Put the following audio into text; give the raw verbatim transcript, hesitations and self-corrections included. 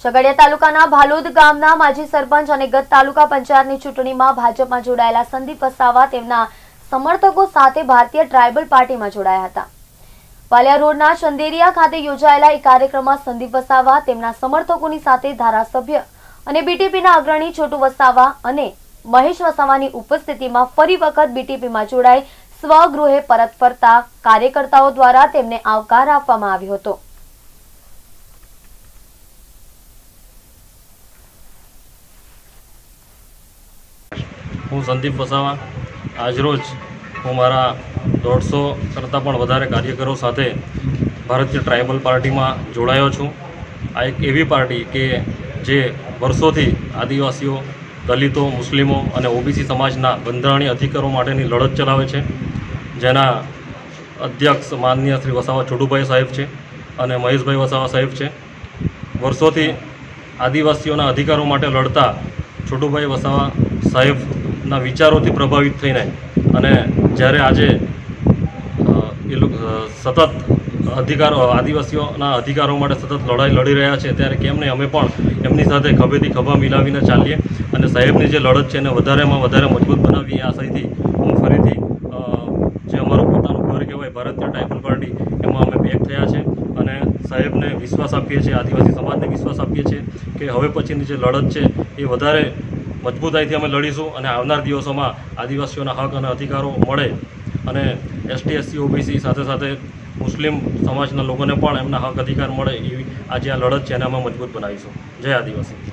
ઝઘડિયા તાલુકાના ભાલોદ ગામના માજી સરપંચ અને ગત તાલુકા પંચાયતની ચૂંટણીમાં ભાજપમાં જોડાયેલા સંદીપ વસાવા તેમના સમર્થકો સાથે ભારતીય ટ્રાઇબલ પાર્ટીમાં જોડાયા હતા। વાલિયા રોડના ચંદેરિયા ખાતે યોજાયેલા એક કાર્યક્રમમાં સંદીપ વસાવા તેમના સમર્થકોની સાથે ધારાસભ્ય અને બીટીપીના અગ્રણી છોટુ વસાવા અને મહેશ વસાવાની ઉપસ્થિતિમાં ફરી વખત બીટીપીમાં જોડાઈ સ્વગૃહે પરત ફરતા કાર્યકર્તાઓ દ્વારા તેમને આવકાર આપવામાં આવ્યો હતો। હું સંદીપ વસાવા આજરોજ હું મારા દોઢસો કરતાં પણ વધારે કાર્યકરો સાથે ભારતીય ટ્રાઇબલ પાર્ટીમાં જોડાયો છું। આ એક એવી પાર્ટી કે જે વર્ષોથી આદિવાસીઓ, દલિતો, મુસ્લિમો અને ઓબીસી સમાજના બંધારણીય અધિકારો માટેની લડત ચલાવે છે, જેના અધ્યક્ષ માનનીય શ્રી વસાવા છોટુભાઈ સાહેબ છે અને મહેશભાઈ વસાવા સાહેબ છે। વર્ષોથી આદિવાસીઓના અધિકારો માટે લડતા છોટુભાઈ વસાવા સાહેબના વિચારોથી પ્રભાવિત થઈને અને જ્યારે આજે એ લોકો સતત અધિકારો આદિવાસીઓના અધિકારો માટે સતત લડાઈ લડી રહ્યા છે, ત્યારે કેમ નહીં અમે પણ એમની સાથે ખભેથી ખભા મિલાવીને ચાલીએ અને સાહેબની જે લડત છે એને વધારેમાં વધારે મજબૂત બનાવીએ। આ આશયથી હું ફરીથી જે અમારું પોતાનું ઘર કહેવાય ભારતીય ટ્રાઇબલ પાર્ટી એમાં અમે પેક થયા છે અને સાહેબને વિશ્વાસ આપીએ છીએ, આદિવાસી સમાજને વિશ્વાસ આપીએ છીએ કે હવે પછીની જે લડત છે એ વધારે મજબૂતાઈથી અમે લડીશું અને આવનાર દિવસોમાં આદિવાસીઓના હક અને અધિકારો મળે અને એસટી, એસસી, ઓબીસી સાથે સાથે મુસ્લિમ સમાજના લોકોને પણ એમના હક અધિકાર મળે એવી આજે આ લડત છે એને અમે મજબૂત બનાવીશું। જય આદિવાસી।